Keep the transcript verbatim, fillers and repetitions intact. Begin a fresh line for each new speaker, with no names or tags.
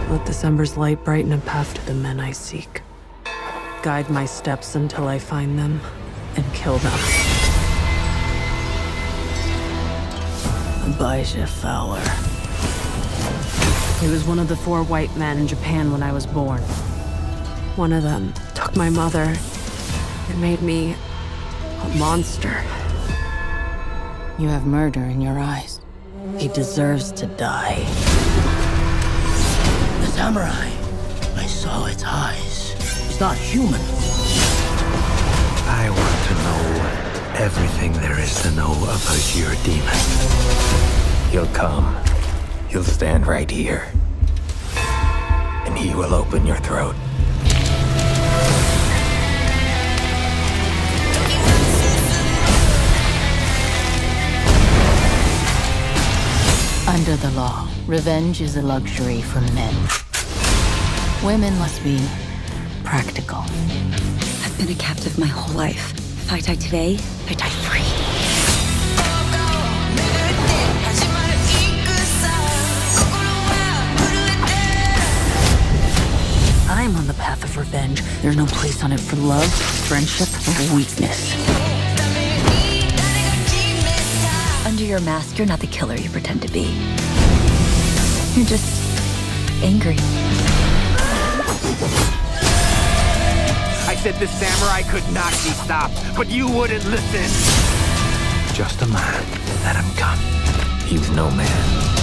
Let December's light brighten a path to the men I seek. Guide my steps until I find them and kill them. Abijah Fowler. He was one of the four white men in Japan when I was born. One of them took my mother and made me a monster. You have murder in your eyes. He deserves to die.
The samurai. I saw its eyes. It's not human.
I want to know everything there is to know about your demon. He'll come. He'll stand right here. And he will open your throat.
Under the law, revenge is a luxury for men. Women must be practical.
I've been a captive my whole life. If I die today, I die free.
I'm on the path of revenge. There's no place on it for love, friendship, or weakness.
Under your mask, you're not the killer you pretend to be. You're just angry.
I said the samurai could not be stopped, but you wouldn't listen. Just a man. Let him come. He was no man.